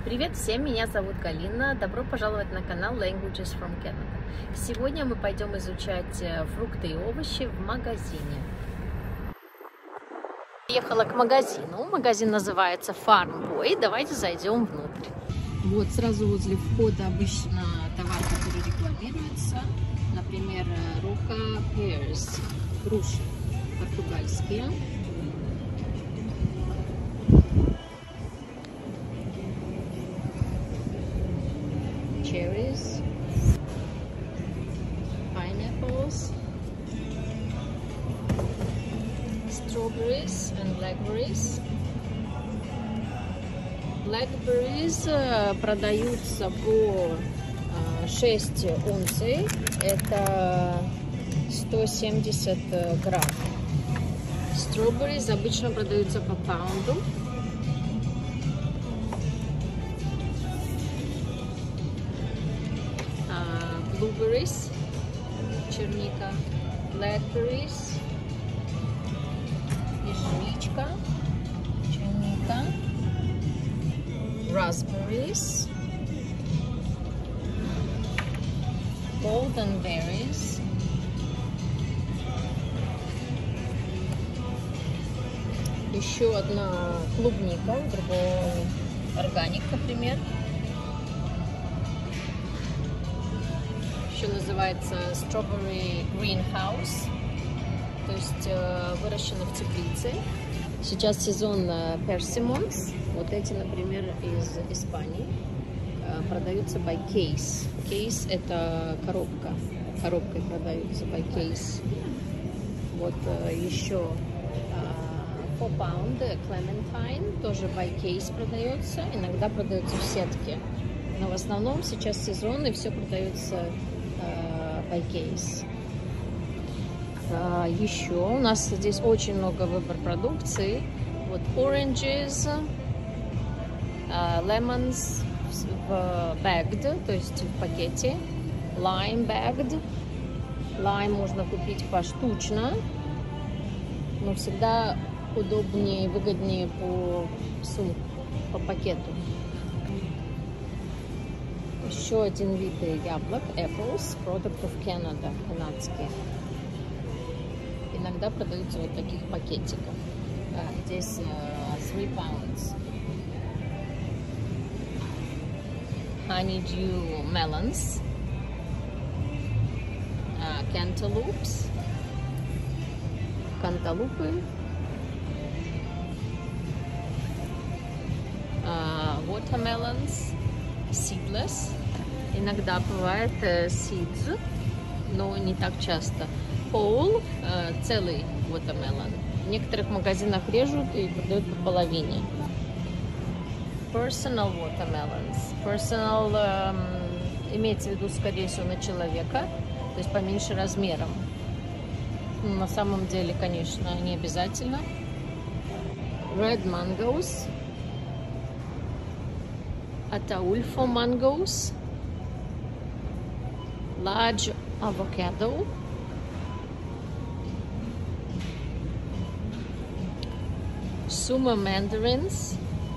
Привет всем, меня зовут Галина. Добро пожаловать на канал Languages from Canada. Сегодня мы пойдем изучать фрукты и овощи в магазине. Приехала к магазину. Магазин называется Farm Boy. Давайте зайдем внутрь. Вот сразу возле входа обычно товар, который рекламируется. Например, Roca Pears, груши португальские. Cherries, pineapples, strawberries and blackberries. Blackberries продаются по 6 унций, это 170 грамм. Strawberries обычно продаются по паунду. Blueberries, черника, blackberries, ежевичка, черника, raspberries, golden berries, еще одна клубника, другой органик, например. Еще называется Strawberry Greenhouse, то есть выращено в теплице. Сейчас сезон persimmons, вот эти, например, из Испании, продаются by case. Case это коробка, коробкой продаются by case. Вот еще 4 pound clementine, тоже by case продается, иногда продается в сетке. Но в основном сейчас сезон и все продается by case. Еще у нас здесь очень много выбор продукции. Вот oranges, lemons bagged, то есть в пакете, lime bagged. Lime можно купить поштучно, но всегда удобнее и выгоднее по пакету. Еще один вид яблок, apples, product of Canada, канадские. Иногда продаются вот таких пакетиков. Здесь 3 pounds. Honeydew melons, cantaloupes, канталупы, watermelons, seedless. Иногда бывает seeds, но не так часто. Whole, целый watermelon. В некоторых магазинах режут и продают по половине. Personal watermelons. Personal имеется в виду, скорее всего, на человека, то есть поменьше размером. На самом деле, конечно, не обязательно. Red mangoes. Ataulfo mangoes, large avocado, Suma mandarins,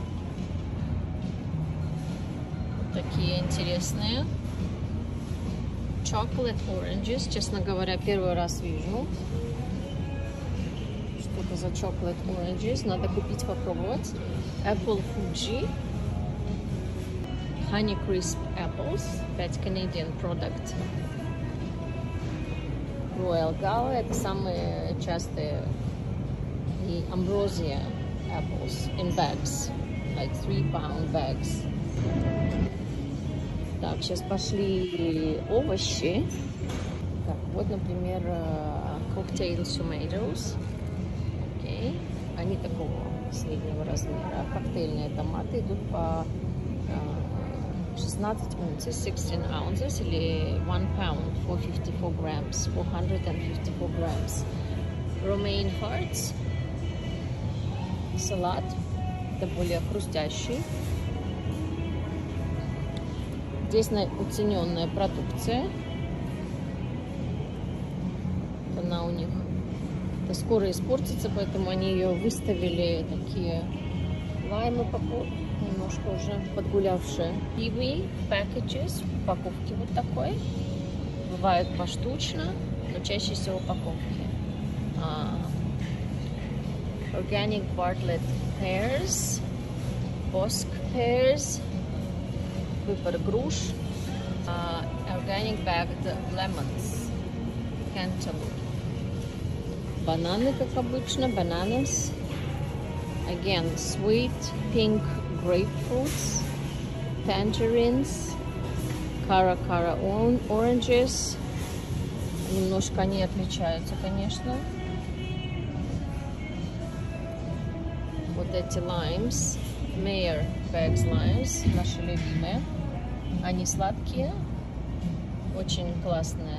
такие интересные, chocolate oranges, честно говоря, первый раз вижу, что это за chocolate oranges, надо купить, попробовать. Apple Fuji, Honey Crisp apples, 5 Canadian product. Royal Gala, это самые частые. И Ambrosia apples in bags, like 3 pound bags. Так, сейчас пошли овощи. Так, вот, например, cocktail tomatoes. Окей. Они такого среднего размера. Коктейльные томаты идут по 16 унций, 16 ounces, или 1 pound, 454 grams, 454 grams. Romaine hearts, салат, это более хрустящий. Здесь уцененная продукция. Она у них скоро испортится, поэтому они ее выставили такие лаймы немножко уже подгулявшие. Kiwi packages, упаковки вот такой. Бывают поштучно, но чаще всего упаковки. Organic Bartlett pears, Bosc pears, выбор груш, Organic bagged lemons, cantaloupe. Бананы, как обычно, bananas. Again, sweet pink grapefruits, tangerines, cara oranges. Немножко они отличаются, конечно. Вот эти limes, Mayer bags limes, наши любимые. Они сладкие, очень классные.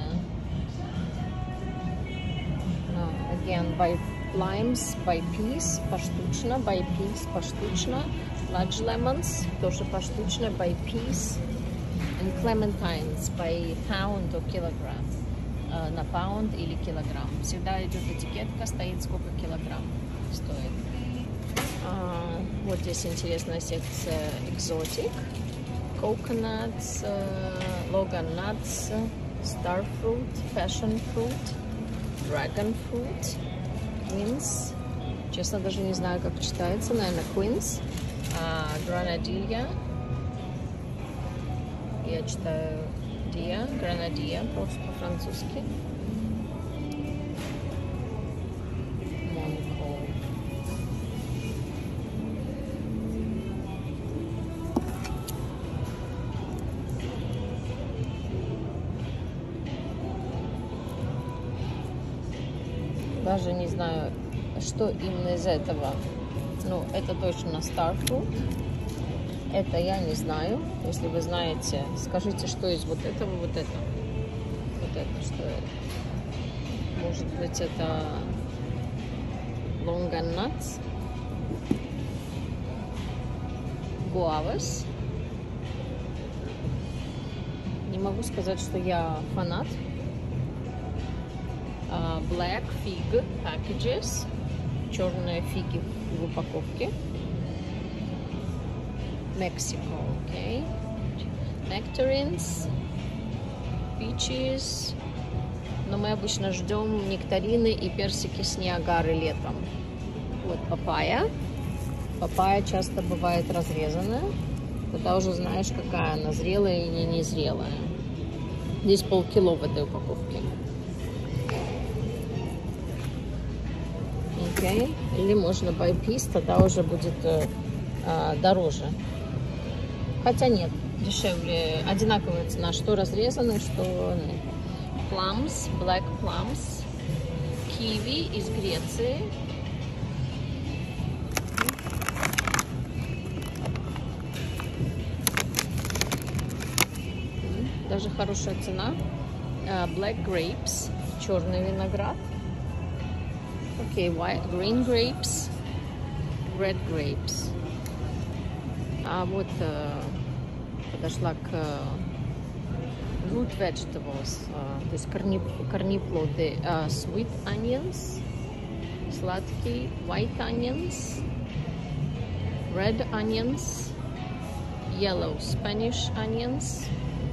Again, by limes by piece, поштучно, by piece, поштучно. Large lemons, тоже поштучно, by piece. And clementines by pound or kilogram. На pound или килограмм. Всегда идет этикетка, стоит сколько килограмм стоит. Вот здесь интересная секция exotic. Coconuts, Logan nuts, star fruit, passion fruit, dragon fruit, quince. Честно, даже не знаю, как читается. Наверное, quince. Granadilla. Я читаю dia, granadilla, просто по-французски. Monaco. Даже не знаю, что именно из этого. Ну, это точно Starfruit. Это я не знаю. Если вы знаете, скажите, что из вот этого, вот это. Вот это, что это. Может быть, это Longan Nuts. Guavas. Не могу сказать, что я фанат. Black Fig Packages. Черные фиги в упаковке. Mexico, okay. Nectarines, peaches. Но мы обычно ждем нектарины и персики с Ниагары летом. Вот папайя. Папайя часто бывает разрезанная. Тогда уже знаешь, какая она, зрелая или не зрелая. Здесь полкило в этой упаковке. Okay. Или можно by piece, тогда уже будет дороже. Хотя нет, дешевле, одинаковая цена, что разрезанный, что plums, black plums, киви из Греции. Даже хорошая цена. Black grapes, черный виноград. Окей, white, green grapes, red grapes. А вот подошла к root vegetables, то есть корнеплоды, sweet onions, сладкий, white onions, red onions, yellow Spanish onions,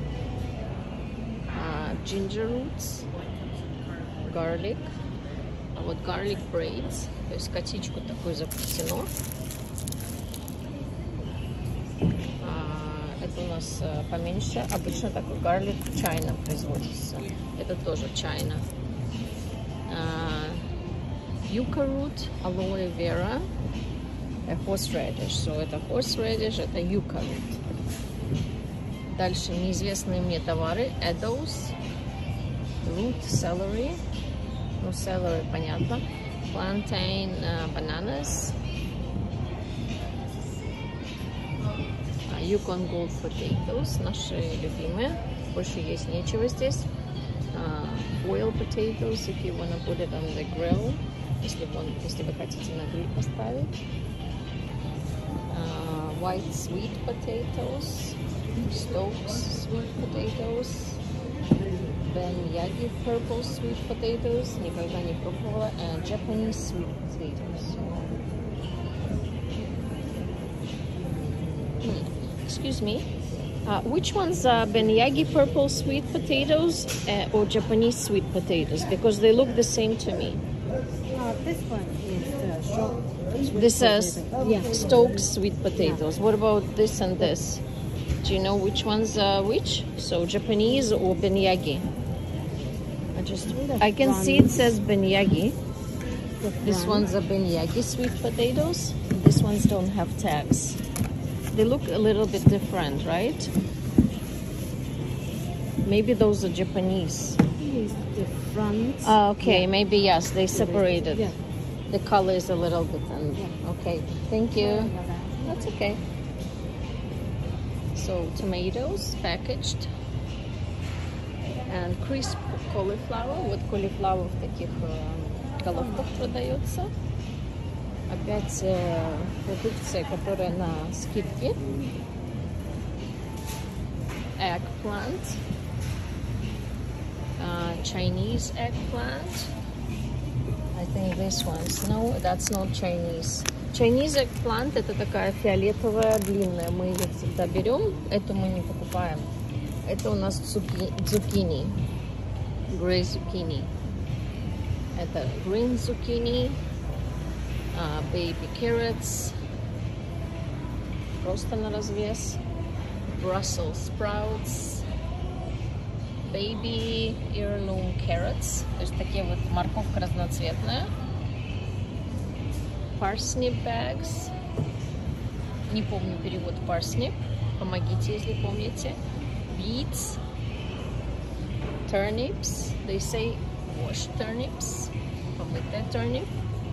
ginger roots, garlic, а вот garlic braids, то есть котичку такую заплетено. Это у нас поменьше. Обычно такой garlic в China производится. Это тоже China. Yucca root, aloe vera, horseradish. So это horseradish, это yucca root. Дальше неизвестные мне товары. Eddowes, root celery. Ну, celery понятно. Plantain, bananas. Yukon Gold potatoes, наши любимые. Больше есть нечего здесь. Boiled potatoes, if you want to put it on the grill. Если вы хотите на гриль поставить. White sweet potatoes. Stokes sweet potatoes. Ben Yagi purple sweet potatoes. Никогда не пробовала. And Japanese sweet potatoes. Excuse me. Which ones are Benyagi purple sweet potatoes or Japanese sweet potatoes? Because they look the same to me. This one is short. This says Stokes sweet potatoes. What about this and this? Do you know which ones are which? So Japanese or Benyagi? I can see it says Benyagi. This one's a Benyagi sweet potatoes. These ones don't have tags. They look a little bit different, right? Maybe those are Japanese. Is the front. Okay, maybe yes, they separated. Yeah. The color is a little bit. Okay, thank you. That's okay. So tomatoes packaged and crisp cauliflower. Вот cauliflower в таких головках продается. Опять продукция, которая на скидке. Eggplant. Chinese eggplant. I think this one's. No, that's not Chinese. Chinese eggplant это такая фиолетовая, длинная. Мы ее всегда берем. Эту мы не покупаем. Это у нас цукини. Grey zucchini. Это green zucchini. Baby carrots. Просто на развес. Brussels sprouts. Baby heirloom carrots. То есть такие вот морковка разноцветная. Parsnip bags. Не помню перевод parsnip. Помогите, если помните. Beets. Turnips. They say washed turnips. Помытая turnip.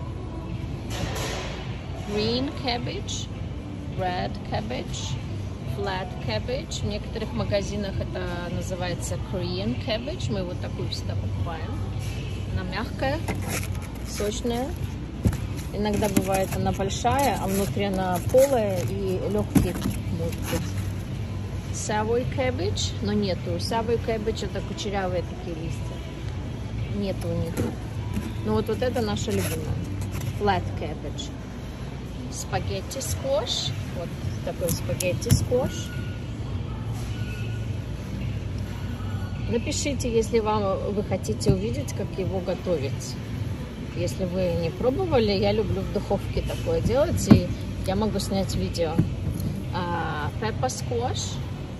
Green cabbage. Red cabbage. Flat cabbage. В некоторых магазинах это называется Korean cabbage. Мы вот такую всегда покупаем. Она мягкая, сочная. Иногда бывает она большая, а внутри она полая и легкий может быть. Savoy cabbage, но нету. Savoy cabbage это кучерявые такие листья. Нету у них. Ну вот это наша любимая. Flat cabbage. Спагетти сквош. Вот такой спагетти сквош. Напишите, если вы хотите увидеть, как его готовить. Если вы не пробовали, я люблю в духовке такое делать, и я могу снять видео. Pepper squash.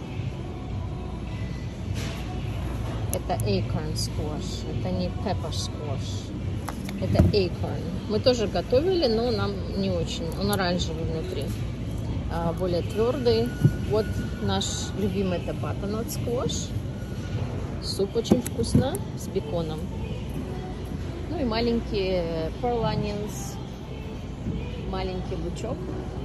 Это acorn squash. Это не pepper squash. Это acorn. Мы тоже готовили, но нам не очень. Он оранжевый внутри. Более твердый. Вот наш любимый это butternut squash. Суп очень вкусно с беконом. Ну и маленькие pearl onions. Маленький лучок.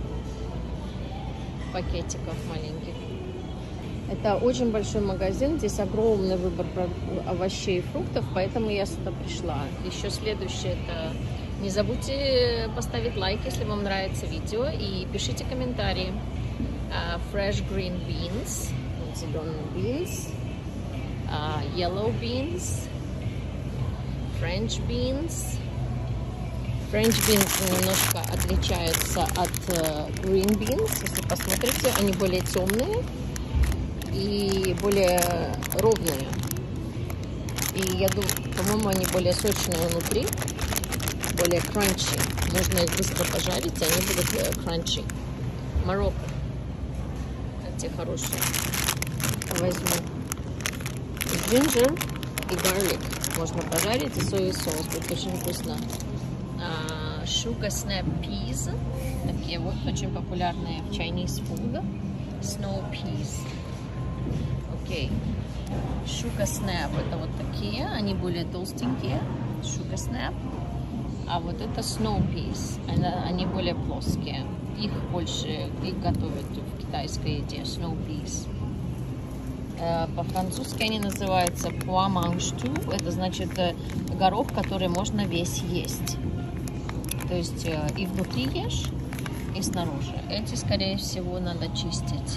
Пакетиков маленьких. Это очень большой магазин, здесь огромный выбор овощей и фруктов, поэтому я сюда пришла. Еще следующее, это не забудьте поставить лайк, если вам нравится видео, и пишите комментарии. Fresh green beans, зеленые beans, yellow beans, French beans. French beans немножко отличаются от green beans, если посмотрите, они более темные и более ровные. И я думаю, по-моему, они более сочные внутри, более crunchy. Нужно их быстро пожарить, и они будут crunchy. Марокко. Эти хорошие. Возьму ginger и garlic. Можно пожарить, и соевый соус. Будет очень вкусно. Sugar snap peas. Такие вот очень популярные в Chinese food. Snow peas. Окей. Sugar snap это вот такие. Они более толстенькие. Sugar snap. А вот это snow peas. Они более плоские. Их больше готовят в китайской еде. Snow peas. По-французски они называются pois mange-tout. Это значит горох, который можно весь есть. То есть и внутри ешь, и снаружи. Эти, скорее всего, надо чистить.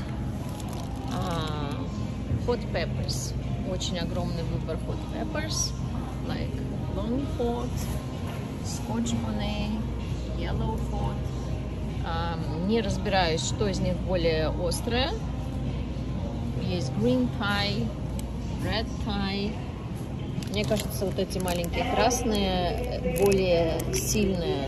Hot peppers. Очень огромный выбор hot peppers. Like long hot, scotch bonnet, yellow hot, Не разбираюсь, что из них более острое. Есть green Thai, red Thai. Мне кажется, вот эти маленькие красные более сильная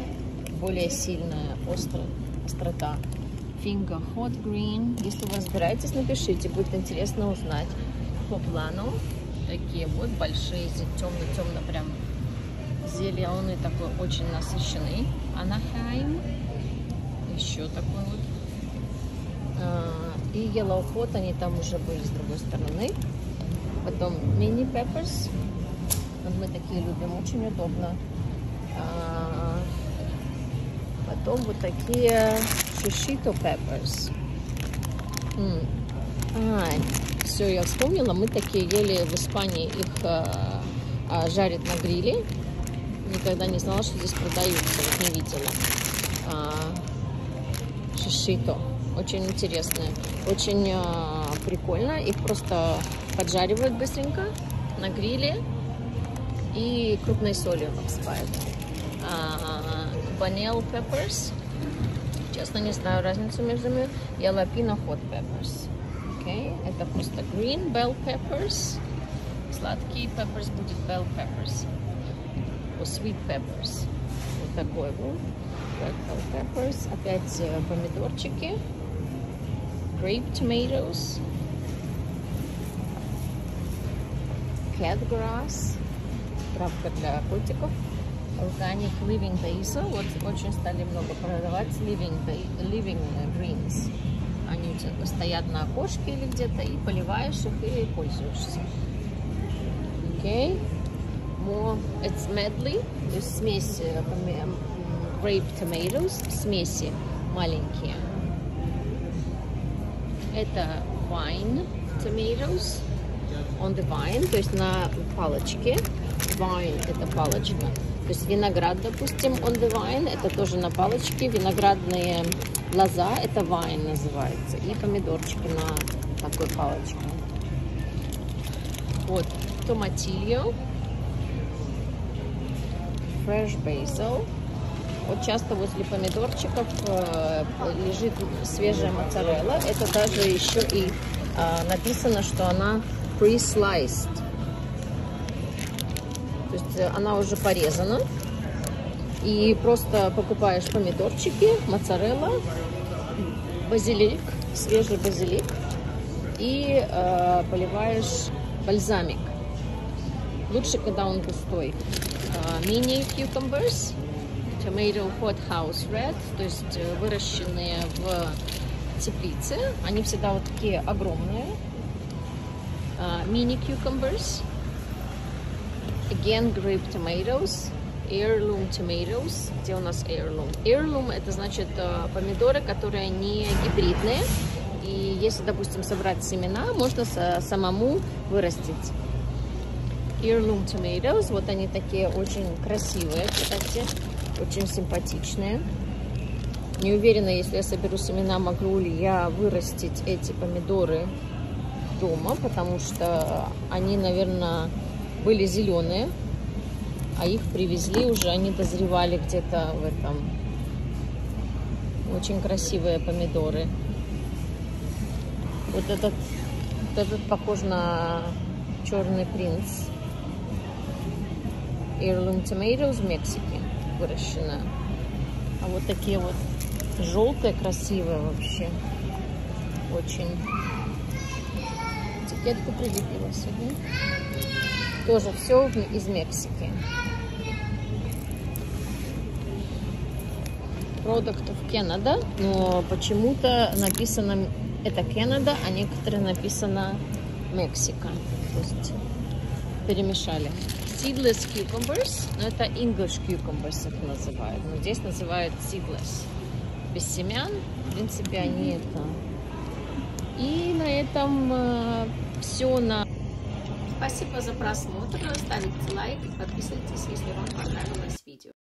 острота. Finger hot green. Если вы разбираетесь, напишите, будет интересно узнать. По плану такие вот большие, темно-темно прям зеленый, такой очень насыщенный. Anaheim. Еще такой вот. И yellow hot, они там уже были с другой стороны. Потом mini peppers. Вот мы такие любим, очень удобно. Потом вот такие shishito peppers. Все, я вспомнила, мы такие ели в Испании, их жарят на гриле. Никогда не знала, что здесь продаются, вот не видела. Shishito, очень интересные, очень прикольно. Их просто поджаривают быстренько на гриле и крупной солью посыпают. Banel peppers. Честно, не знаю разницу между ними. Jalapeno hot peppers. Okay. Это просто green bell peppers. Сладкий peppers будет bell peppers. Sweet peppers. Вот такой вот. Red bell peppers. Опять помидорчики. Grape tomatoes. Cat grass. Травка для котиков. Organic living basil. Вот очень стали много продавать living greens. Они у тебя стоят на окошке или где-то, и поливаешь их, и пользуешься. Okay. More. It's medley. То есть смесь grape tomatoes. Смеси маленькие. Это vine tomatoes. On the vine. То есть на палочке. Vine – это палочка. То есть виноград, допустим, on the vine, это тоже на палочке. Виноградные лоза, это vine называется. И помидорчики на такой палочке. Вот, томатильо. Fresh basil. Вот часто возле помидорчиков лежит свежая моцарелла. Это даже еще и написано, что она pre-sliced. То есть она уже порезана. И просто покупаешь помидорчики, моцарелла, базилик, свежий базилик. И поливаешь бальзамик. Лучше, когда он густой. Mini cucumbers, tomato hothouse red, то есть выращенные в теплице. Они всегда вот такие огромные. Mini cucumbers. Again, grape tomatoes, heirloom tomatoes. Где у нас heirloom? Heirloom это значит помидоры, которые не гибридные. И если, допустим, собрать семена, можно самому вырастить. Heirloom tomatoes. Вот они такие очень красивые, кстати, очень симпатичные. Не уверена, если я соберу семена, могу ли я вырастить эти помидоры дома, потому что они, наверное, были зеленые, а их привезли уже, они дозревали где-то в этом. Очень красивые помидоры. Вот этот похож на черный принц. Heirloom tomatoes в Мексике выращена. А вот такие вот желтые, красивые вообще. Очень. Этикетку прилепила себе. Тоже все из Мексики. Product of Canada, но почему-то написано это Canada, а некоторые написано Мексика. То есть перемешали. Seedless cucumbers, но это English cucumbers их называют. Но здесь называют seedless. Без семян, в принципе, они это. И на этом все на. Спасибо за просмотр. Ставьте лайк и подписывайтесь, если вам понравилось видео.